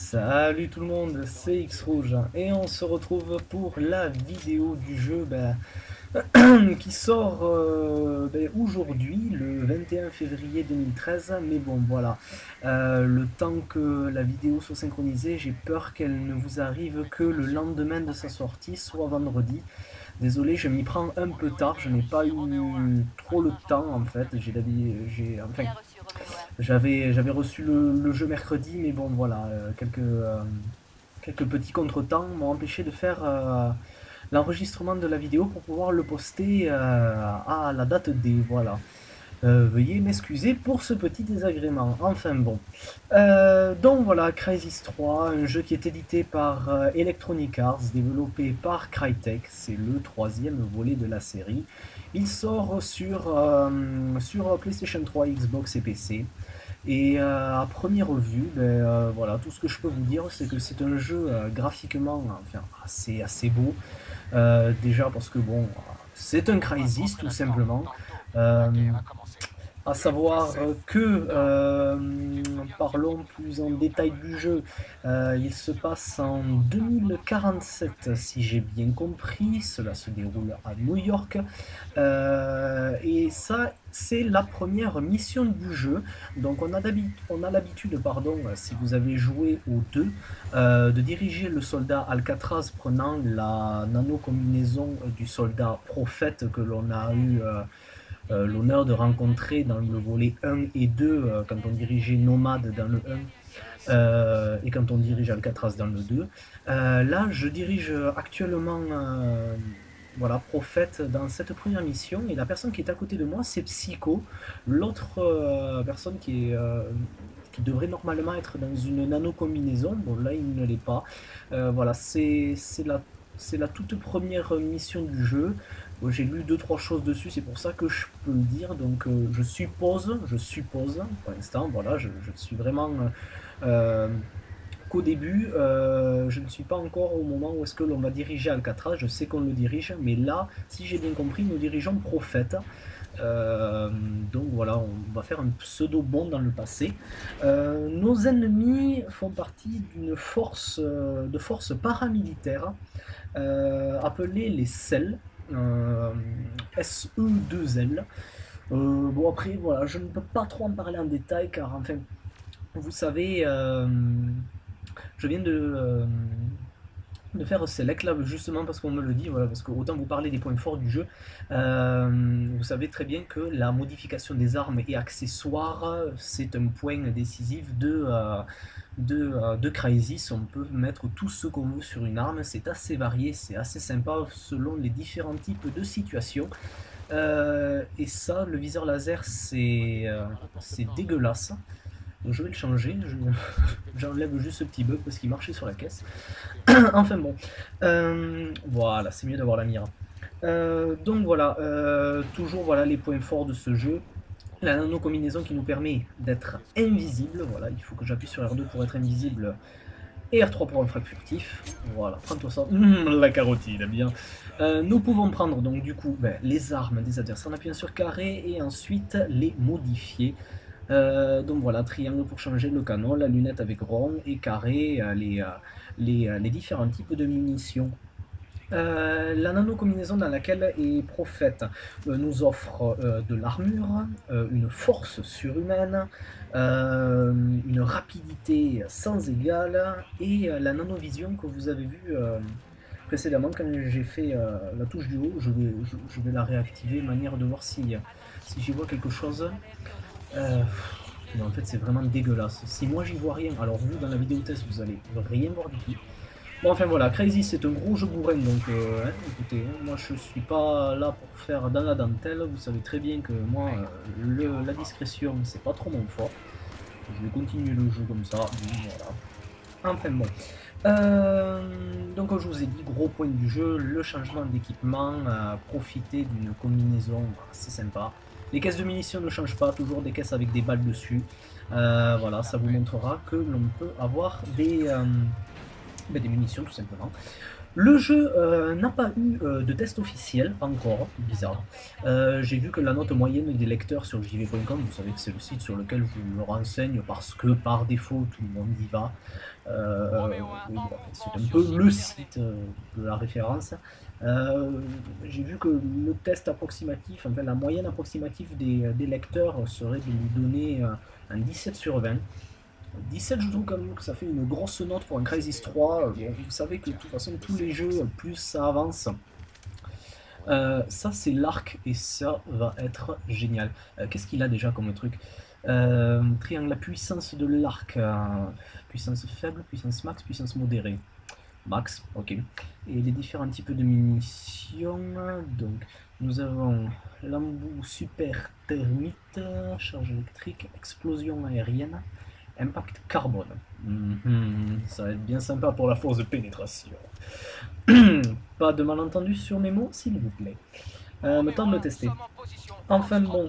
Salut tout le monde, c'est X-Rouge et on se retrouve pour la vidéo du jeu qui sort aujourd'hui, le 21 février 2013. Mais bon, voilà, le temps que la vidéo soit synchronisée, j'ai peur qu'elle ne vous arrive que le lendemain de sa sortie, soit vendredi. Désolé, je m'y prends un peu tard, je n'ai pas eu trop le temps en fait. J'avais reçu le jeu mercredi, mais bon voilà, quelques petits contretemps m'ont empêché de faire l'enregistrement de la vidéo pour pouvoir le poster à la date D, voilà. Veuillez m'excuser pour ce petit désagrément. Enfin bon. Donc voilà, Crysis 3, un jeu qui est édité par Electronic Arts, développé par Crytek. C'est le troisième volet de la série. Il sort sur PlayStation 3, Xbox et PC. Et à première vue, voilà, tout ce que je peux vous dire, c'est que c'est un jeu graphiquement enfin, assez beau. Déjà parce que bon, c'est un Crysis tout simplement. Euh, à savoir parlons plus en détail du jeu, il se passe en 2047 si j'ai bien compris, cela se déroule à New York, et ça c'est la première mission du jeu. Donc on a l'habitude, pardon, si vous avez joué aux deux, de diriger le soldat Alcatraz prenant la nano-combinaison du soldat Prophète que l'on a eu l'honneur de rencontrer dans le volet 1 et 2 quand on dirigeait Nomade dans le 1 et quand on dirige Alcatraz dans le 2. Là, je dirige actuellement voilà, Prophète dans cette première mission, et la personne qui est à côté de moi, c'est Psycho, l'autre personne qui devrait normalement être dans une nano-combinaison. Bon, là, il ne l'est pas. Voilà, c'est la toute première mission du jeu. J'ai lu deux trois choses dessus, c'est pour ça que je peux le dire. Donc je suppose, pour l'instant, voilà, je suis vraiment euh, qu'au début. Je ne suis pas encore au moment où est-ce que l'on va diriger Alcatraz. Je sais qu'on le dirige, mais là, si j'ai bien compris, nous dirigeons Prophète. Euh, donc voilà, on va faire un pseudo bond dans le passé. Nos ennemis font partie d'une force paramilitaire appelée les SEL, SE2L. Bon après voilà, je ne peux pas trop en parler en détail car enfin, vous savez, je viens de faire select là justement parce qu'on me le dit, voilà, parce que autant vous parler des points forts du jeu, vous savez très bien que la modification des armes et accessoires c'est un point décisif de Crysis. On peut mettre tout ce qu'on veut sur une arme, c'est assez varié, c'est assez sympa selon les différents types de situations. Et ça, le viseur laser, c'est dégueulasse. Donc je vais le changer, j'enlève juste ce petit bug parce qu'il marchait sur la caisse. Enfin bon, voilà, c'est mieux d'avoir la mire. Donc voilà, toujours voilà les points forts de ce jeu. La nano-combinaison qui nous permet d'être invisible, voilà, il faut que j'appuie sur R2 pour être invisible, et R3 pour un frappe furtif, voilà, prends-toi ça, la carotide, bien. Nous pouvons prendre donc du coup les armes des adversaires en appuyant sur carré et ensuite les modifier. Donc voilà, triangle pour changer le canon, la lunette avec rond et carré, les différents types de munitions. La nano-combinaison dans laquelle est Prophète nous offre de l'armure, une force surhumaine, une rapidité sans égale, et la nanovision que vous avez vue précédemment quand j'ai fait la touche du haut. Je vais la réactiver, manière de voir si j'y vois quelque chose. Mais en fait c'est vraiment dégueulasse. Si moi j'y vois rien, alors vous dans la vidéo test vous allez rien voir du tout. Bon enfin voilà, Crysis c'est un gros jeu bourrin, donc écoutez, moi je suis pas là pour faire dans la dentelle, vous savez très bien que moi la discrétion c'est pas trop mon fort. Je vais continuer le jeu comme ça, voilà. Enfin bon. Donc comme je vous ai dit, gros point du jeu, le changement d'équipement, profiter d'une combinaison, c'est sympa. Les caisses de munitions ne changent pas, toujours des caisses avec des balles dessus. Voilà, ça vous montrera que l'on peut avoir des munitions tout simplement. Le jeu n'a pas eu de test officiel, encore, bizarre. J'ai vu que la note moyenne des lecteurs sur jv.com, vous savez que c'est le site sur lequel je me renseigne parce que par défaut tout le monde y va. Oui, bon, c'est un peu le site de la référence. J'ai vu que le test approximatif, enfin la moyenne approximative des lecteurs serait de lui donner un 17 sur 20. 17, je trouve quand même que ça fait une grosse note pour un Crysis 3. Bon, vous savez que de toute façon, tous les jeux, plus ça avance, ça c'est l'arc et ça va être génial. Qu'est-ce qu'il a déjà comme truc? Triangle, la puissance de l'arc. Puissance faible, puissance max, puissance modérée. Max, ok. Et les différents types de munitions. Donc, nous avons l'embout super thermite, charge électrique, explosion aérienne. Impact carbone. Ça va être bien sympa pour la force de pénétration. Pas de malentendu sur mes mots, s'il vous plaît. Le temps de le tester. Enfin bon,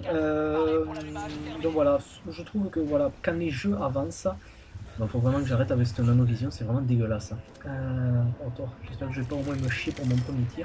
donc voilà, je trouve que voilà, quand les jeux avancent, il faut vraiment que j'arrête avec cette nanovision, c'est vraiment dégueulasse. J'espère que je vais pas au moins me chier pour mon premier tir.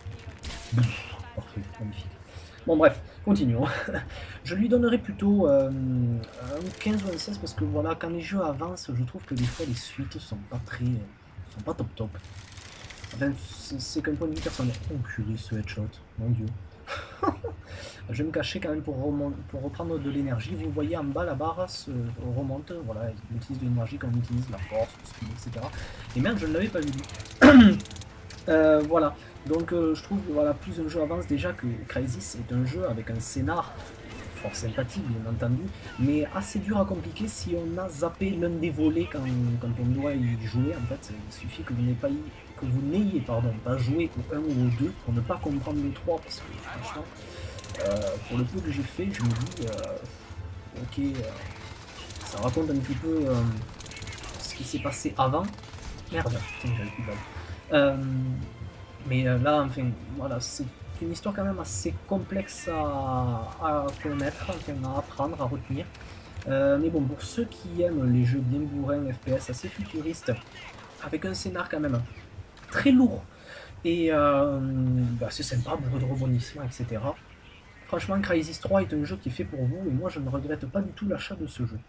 Parfait, magnifique. Bon bref, continuons. Je lui donnerai plutôt un 15 ou un 16 parce que voilà, quand les jeux avancent, je trouve que des fois les suites sont pas sont pas top top. Enfin, c'est qu'un point de vue personnel. Oh purée, ce headshot, mon dieu. Je vais me cacher quand même pour reprendre de l'énergie. Vous voyez en bas la barre se remonte, voilà, il utilise de l'énergie comme on utilise la force, le speed, etc. Et merde, je ne l'avais pas vu. Voilà, donc je trouve que voilà, plus un jeu avance déjà que Crysis est un jeu avec un scénar fort sympathique bien entendu, mais assez dur à compliquer si on a zappé l'un des volets quand on doit y jouer. En fait, il suffit que vous n'ayez pas joué au 1 ou au 2 pour ne pas comprendre le 3 parce que franchement, pour le peu que j'ai fait, je me dis, ok, ça raconte un petit peu ce qui s'est passé avant. Merde, putain, j'avais plus de balle. Mais là, enfin, voilà, c'est une histoire quand même assez complexe à connaître, enfin, à apprendre, à retenir. Mais bon, pour ceux qui aiment les jeux bien bourrins, FPS assez futuristes, avec un scénar quand même très lourd et c'est sympa, beaucoup de rebondissements, etc. Franchement, Crysis 3 est un jeu qui est fait pour vous et moi je ne regrette pas du tout l'achat de ce jeu.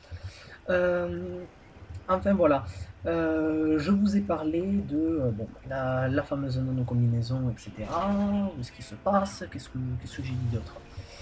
Enfin voilà, je vous ai parlé de la fameuse nano-combinaison, etc. Où est-ce qu'il se passe, qu'est-ce que j'ai dit d'autre.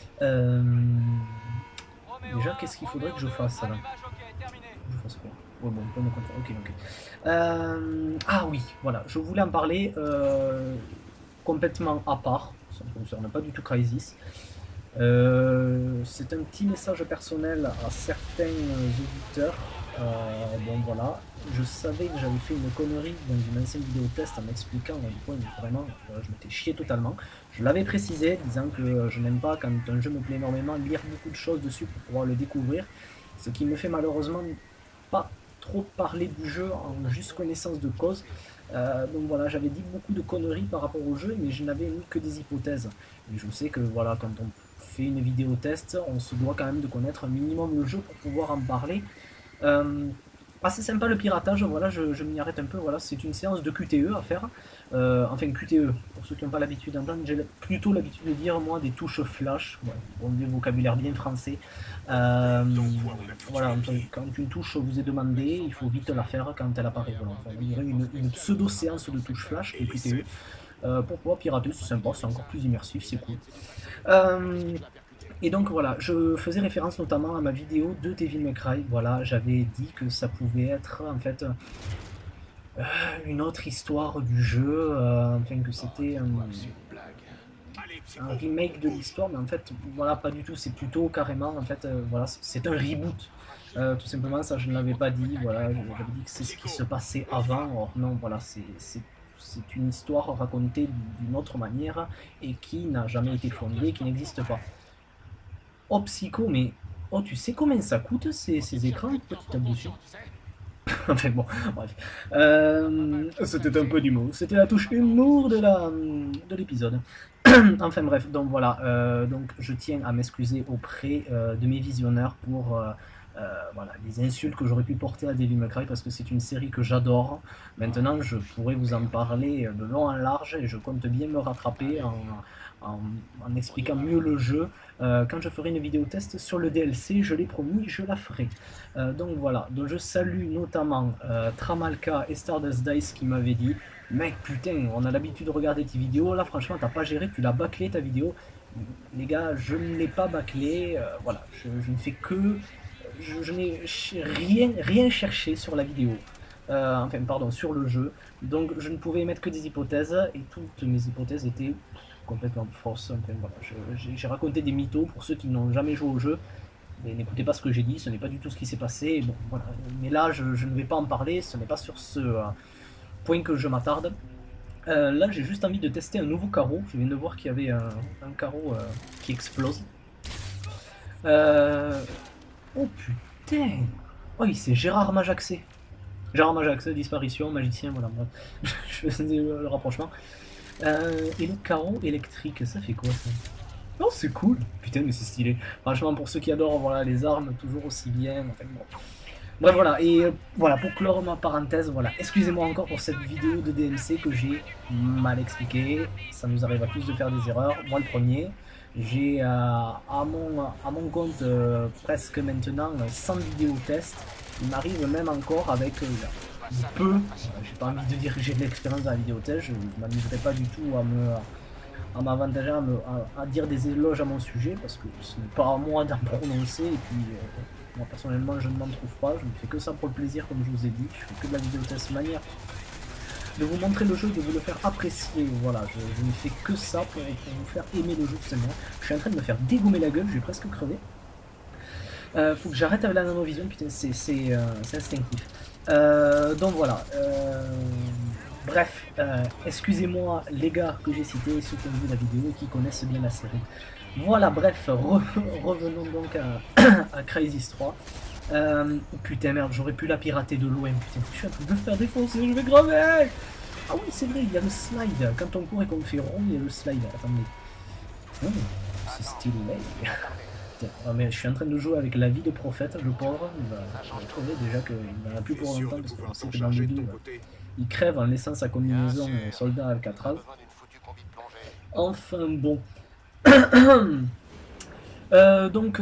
Déjà, qu'est-ce qu'il faudrait que je fasse là? Je fasse quoi? Ouais, bon, point de contrôle, ok. Ah oui, voilà, je voulais en parler complètement à part, ça ne concerne pas du tout Crysis. C'est un petit message personnel à certains auditeurs. Bon voilà, je savais que j'avais fait une connerie dans une ancienne vidéo test en m'expliquant à quel point vraiment je m'étais chié totalement. Je l'avais précisé, disant que je n'aime pas quand un jeu me plaît énormément lire beaucoup de choses dessus pour pouvoir le découvrir, ce qui me fait malheureusement pas trop parler du jeu en juste connaissance de cause. Donc voilà, j'avais dit beaucoup de conneries par rapport au jeu, mais je n'avais mis que des hypothèses. Et je sais que voilà, quand on fait une vidéo test, on se doit quand même de connaître un minimum le jeu pour pouvoir en parler. Assez sympa le piratage, voilà, je m'y arrête un peu, voilà, c'est une séance de QTE à faire. Enfin QTE, pour ceux qui n'ont pas l'habitude d'entendre, j'ai plutôt l'habitude de dire moi des touches flash, ouais, bon, des vocabulaire bien français. Voilà, quand une touche vous est demandée, il faut vite la faire quand elle apparaît. Voilà. Enfin, il y aurait une pseudo-séance de touches flash et QTE. Pour pouvoir pirater, c'est sympa, c'est encore plus immersif, c'est cool. Et donc voilà, je faisais référence notamment à ma vidéo de Devil May Cry. Voilà, j'avais dit que ça pouvait être en fait une autre histoire du jeu, enfin que c'était un remake de l'histoire, mais en fait voilà, pas du tout. C'est plutôt carrément en fait voilà, c'est un reboot. Tout simplement, ça je ne l'avais pas dit. Voilà, j'avais dit que c'est ce qui se passait avant. Or non, voilà, c'est une histoire racontée d'une autre manière et qui n'a jamais été fondée, qui n'existe pas. Oh Psycho, mais oh tu sais combien ça coûte ces écrans, petit abruti? Enfin bon, bref. C'était un peu d'humour. C'était la touche humour de l'épisode. Enfin bref, donc voilà. Donc je tiens à m'excuser auprès de mes visionneurs pour voilà, les insultes que j'aurais pu porter à Devil May Cry parce que c'est une série que j'adore. Maintenant, je pourrais vous en parler de long en large et je compte bien me rattraper en expliquant mieux le jeu. Quand je ferai une vidéo test sur le DLC, je l'ai promis, je la ferai. Donc voilà, donc je salue notamment Tramalka et Stardust Dice qui m'avaient dit: mec, putain, on a l'habitude de regarder tes vidéos, là franchement t'as pas géré, tu l'as bâclé ta vidéo. Les gars, je ne l'ai pas bâclé, voilà, je ne fais que... Je n'ai rien cherché sur la vidéo, enfin pardon, sur le jeu, donc je ne pouvais émettre que des hypothèses, et toutes mes hypothèses étaient complètement fausses. Enfin voilà, j'ai raconté des mythos pour ceux qui n'ont jamais joué au jeu, mais n'écoutez pas ce que j'ai dit, ce n'est pas du tout ce qui s'est passé, bon voilà, mais là je ne vais pas en parler, ce n'est pas sur ce point que je m'attarde. Là j'ai juste envie de tester un nouveau carreau, je viens de voir qu'il y avait un carreau qui explose. Oh putain! Oh, c'est Gérard Majaxé. Gérard Majaxé, disparition, magicien, voilà. Je faisais le rapprochement. Et le carreau électrique, ça fait quoi ça? Oh, c'est cool! Putain, mais c'est stylé. Franchement, pour ceux qui adorent voilà, les armes, toujours aussi bien. Enfin, bon. Bref, voilà. Et voilà, pour clore ma parenthèse, voilà. Excusez-moi encore pour cette vidéo de DMC que j'ai mal expliquée. Ça nous arrive à tous de faire des erreurs. Moi, le premier. J'ai à mon compte presque maintenant 100 vidéos tests. Il m'arrive même encore avec peu, j'ai pas envie de dire que j'ai de l'expérience dans la vidéo test, je ne m'amuserai pas du tout à m'avantager, à dire des éloges à mon sujet, parce que ce n'est pas à moi d'en prononcer, et puis moi personnellement je ne m'en trouve pas, je ne fais que ça pour le plaisir comme je vous ai dit, je fais que de la vidéo test manière de vous montrer le jeu, de vous le faire apprécier, voilà, je ne fais que ça pour vous faire aimer le jeu tout simplement. Je suis en train de me faire dégommer la gueule, j'ai presque crevé. Faut que j'arrête avec la nanovision, putain, c'est instinctif. Donc voilà, bref, excusez-moi les gars que j'ai cités, ceux qui ont vu la vidéo et qui connaissent bien la série. Voilà, bref, revenons donc à Crysis 3. Putain merde, j'aurais pu la pirater de loin, putain, je suis en train de me faire défoncer, je vais crever. Ah oui, c'est vrai, il y a le slide, quand on court et qu'on fait rond, il y a le slide, attendez. Oh, c'est stylé. Putain, oh, mais je suis en train de jouer avec la vie de prophète, le pauvre, il va crever déjà qu'il n'en a plus pour longtemps, parce qu'on sait que dans le 2, il crève en laissant sa combinaison au soldat Alcatraz. Enfin bon. Donc,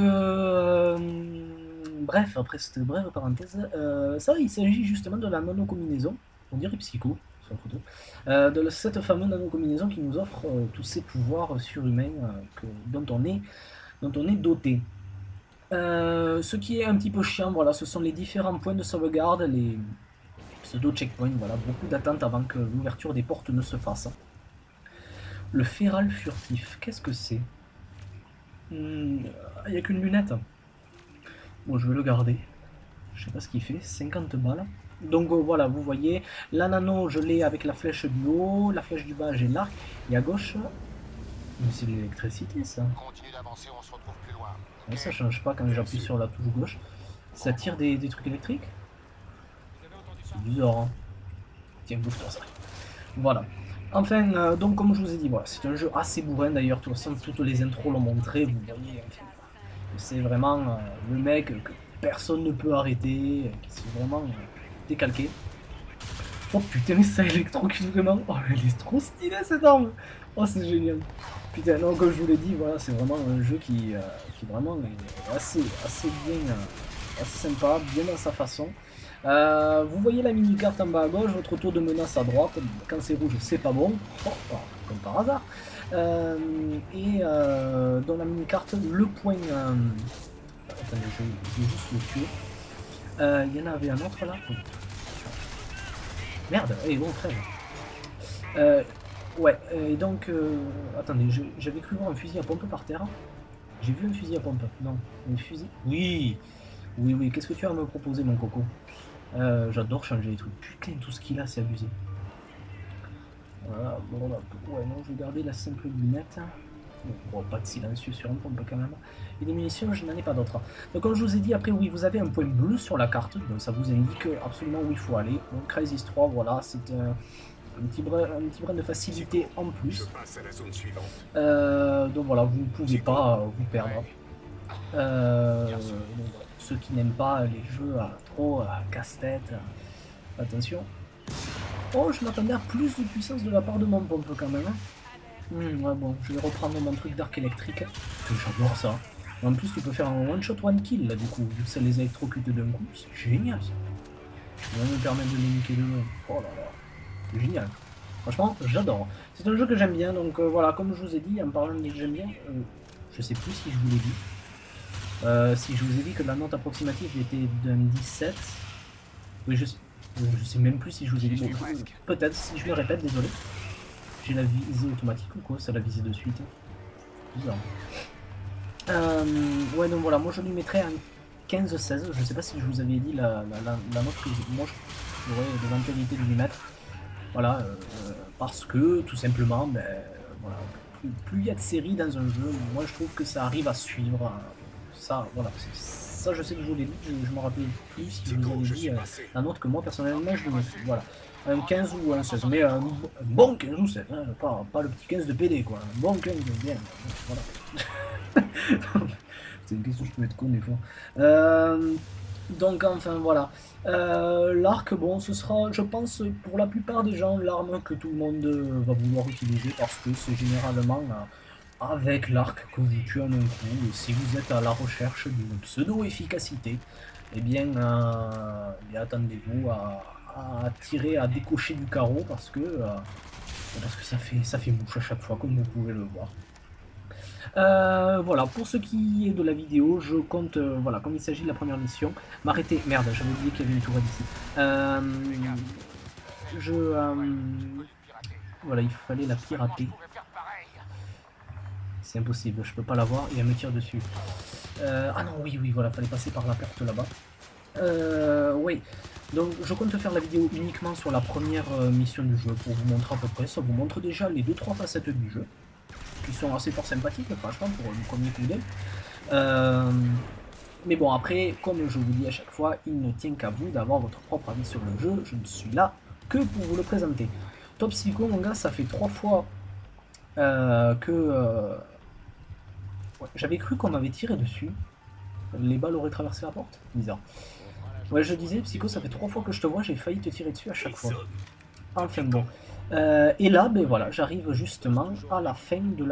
bref, après cette brève parenthèse, ça, il s'agit justement de la nano-combinaison, on dirait Psycho sur la photo, de cette fameuse nano-combinaison qui nous offre tous ces pouvoirs surhumains dont on est doté. Ce qui est un petit peu chiant, voilà, ce sont les différents points de sauvegarde, les pseudo-checkpoints, voilà, beaucoup d'attentes avant que l'ouverture des portes ne se fasse. Le féral furtif, qu'est-ce que c'est? Il n'y a qu'une lunette. Bon, je vais le garder. Je sais pas ce qu'il fait, 50 balles. Donc voilà, vous voyez, la nano, je l'ai avec la flèche du haut, la flèche du bas, j'ai l'arc, et à gauche, mais c'est de l'électricité ça. Continue d'avancer, on se retrouve plus loin. Mais ça change pas quand j'appuie sur la touche gauche. Ça tire des trucs électriques. C'est bizarre, hein. Tiens, bouge-toi ça. Voilà. Enfin, donc comme je vous ai dit, voilà, c'est un jeu assez bourrin d'ailleurs, de toute façon, toutes les intros l'ont montré, vous voyez, enfin, c'est vraiment le mec que personne ne peut arrêter, qui s'est vraiment décalqué. Oh putain, mais ça électrocute vraiment, oh elle est trop stylée cette arme. Oh c'est génial. Putain, non, comme je vous l'ai dit, voilà, c'est vraiment un jeu qui vraiment est assez bien, assez sympa, bien dans sa façon. Vous voyez la mini-carte en bas à gauche, votre tour de menace à droite, quand c'est rouge c'est pas bon, oh, comme par hasard. Et dans la mini-carte, le point... Attendez, je vais juste le tuer. Il y en avait un autre là. Merde, et bon, crève. Ouais, et donc... attendez, j'avais cru voir un fusil à pompe par terre. J'ai vu un fusil à pompe, non, un fusil... Oui, oui, qu'est-ce que tu as à me proposer mon coco? J'adore changer les trucs. Putain, tout ce qu'il a, c'est abusé. Voilà, bon, là, ouais, non, je vais garder la simple lunette. Bon, pas de silencieux sur un pompe quand même. Et des munitions, je n'en ai pas d'autres. Donc, comme je vous ai dit, après, oui, vous avez un point bleu sur la carte. Donc, ça vous indique absolument où il faut aller. Donc, Crysis 3, voilà, c'est un petit brin de facilité en plus. Donc, voilà, vous ne pouvez pas vous perdre. Donc, ceux qui n'aiment pas les jeux trop casse-tête. Attention. Oh, je m'attendais à plus de puissance de la part de mon pompe quand même. Hein. Ouais, bon, je vais reprendre mon truc d'arc électrique. J'adore ça. En plus, tu peux faire un one-shot, one-kill là, du coup, vu que ça les électrocute d'un coup. C'est génial ça. Ça va me permettre de les niquer de loin. Oh là là. C'est génial. Franchement, j'adore. C'est un jeu que j'aime bien, donc voilà, comme je vous ai dit, en parlant de que j'aime bien, je sais plus si je vous l'ai dit. Si je vous ai dit que la note approximative était d'un 17. Oui, je sais même plus si je vous ai dit. Bon, peut-être, si je me répète, désolé. J'ai la visée automatique ou quoi? Ça la visée de suite. Bizarre. Ouais, donc voilà, moi je lui mettrais un 15-16. Je sais pas si je vous avais dit la note que moi j'aurais de l'intérêt de lui mettre. Voilà, parce que tout simplement, ben, voilà, plus il y a de séries dans un jeu, moi je trouve que ça arrive à suivre. Ça, voilà, ça je sais que je vous l'ai dit, je me rappelle plus si je vous avais dit la note que moi personnellement je lui mets. Voilà, un 15 ou un 16, mais un bon 15 ou 16, hein, pas le petit 15 de PD quoi, un bon 15 bien, voilà. C'est une question que je peux être con des fois. Donc enfin voilà. L'arc, bon, ce sera, je pense, pour la plupart des gens, l'arme que tout le monde va vouloir utiliser parce que c'est généralement avec l'arc que vous tuez en un coup. Et si vous êtes à la recherche d'une pseudo-efficacité, eh bien attendez-vous à tirer, à décocher du carreau parce que ça fait mouche à chaque fois, comme vous pouvez le voir. Voilà, pour ce qui est de la vidéo, je compte, voilà, comme il s'agit de la première mission, m'arrêter. Merde, j'avais oublié qu'il y avait une tourelle ici. Voilà, il fallait la pirater. C'est impossible, je peux pas la voir et elle me tire dessus. Ah non, oui, voilà, fallait passer par la porte là-bas. Oui, donc je compte faire la vidéo uniquement sur la première mission du jeu pour vous montrer à peu près. Ça vous montre déjà les 2-3 facettes du jeu, qui sont assez fort sympathiques, franchement, pour le premier coup d'œil. Mais bon, après, comme je vous dis à chaque fois, il ne tient qu'à vous d'avoir votre propre avis sur le jeu. Je ne suis là que pour vous le présenter. Top Psycho, mon gars, ça fait 3 fois que... Ouais, j'avais cru qu'on m'avait tiré dessus. Les balles auraient traversé la porte. Bizarre. Ouais, je disais, Psycho, ça fait 3 fois que je te vois, j'ai failli te tirer dessus à chaque fois. Enfin bon. Et là, ben voilà, j'arrive justement à la fin de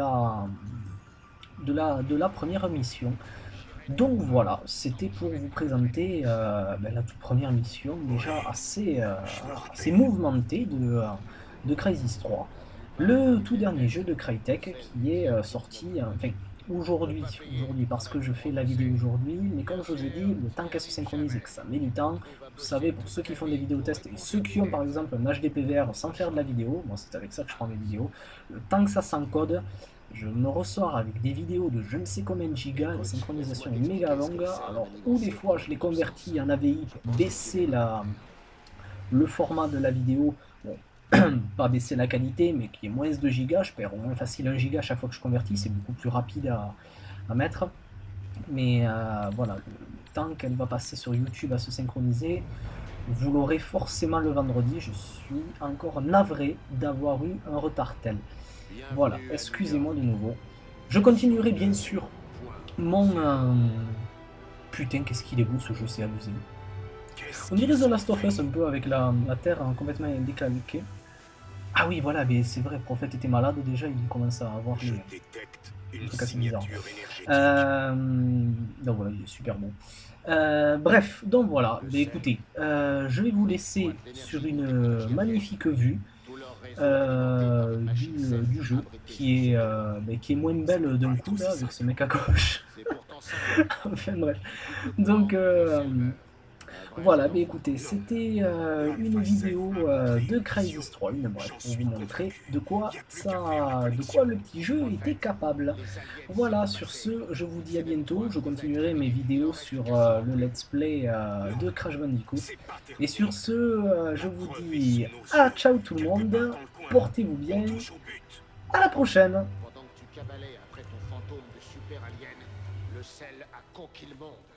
la première mission. Donc voilà, c'était pour vous présenter la toute première mission, déjà assez mouvementée de Crysis 3. Le tout dernier jeu de Crytek qui est sorti, enfin aujourd'hui, parce que je fais la vidéo aujourd'hui, mais comme je vous ai dit, le temps qu'elle se synchronise et que ça met du temps, vous savez, pour ceux qui font des vidéos tests et ceux qui ont par exemple un HD PVR sans faire de la vidéo, moi c'est avec ça que je prends mes vidéos, le temps que ça s'encode, je me ressors avec des vidéos de je ne sais combien de gigas, la synchronisation est méga longue, alors ou des fois je les convertis en AVI pour baisser le format de la vidéo, bon, pas baisser la qualité, mais qui est moins de gigas, je perds au moins facile 1 giga à chaque fois que je convertis, c'est beaucoup plus rapide à mettre. Mais voilà, le temps qu'elle va passer sur YouTube à se synchroniser, vous l'aurez forcément le vendredi. Je suis encore navré d'avoir eu un retard tel. Voilà, excusez-moi de nouveau. Je continuerai bien sûr mon... Putain, qu'est-ce qu'il est beau ce jeu, c'est abusé. On dirait The Last of Us un peu avec la terre complètement décalquée. Ah oui, voilà, mais c'est vrai, Prophète était malade déjà, il commence à avoir les trucs assez bizarres. Donc voilà, il est super bon. Bref, donc voilà, mais écoutez, je vais vous laisser sur une magnifique vue du jeu qui est moins belle d'un coup là, avec ce mec à gauche. Enfin bref, donc voilà, mais écoutez, c'était une vidéo de Crysis 3, bref, pour vous montrer de quoi le petit jeu était capable. Voilà, sur ce, je vous dis à bientôt, je continuerai mes vidéos sur le let's play de Crash Bandicoot. Et sur ce, je vous dis à ciao tout le monde, portez-vous bien, à la prochaine. Pendant que tu cabalais après ton fantôme de super alien, le sel a conquis le monde.